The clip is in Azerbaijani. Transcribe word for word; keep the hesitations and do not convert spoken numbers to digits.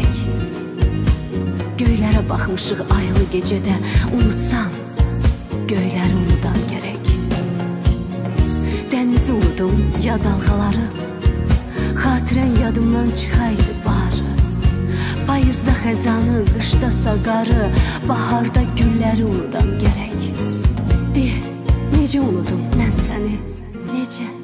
gərək. Göylərə baxmışıq aylı gecədə, unutsam, göyləri unudam gərək. Dənizi unudum, ya dalğaları, xatirən yadımdan çıxaydı barı. Payızda xəzanı, qışda saqarı, baharda gülləri unudam gərək. De, necə unudum mən səni, necə?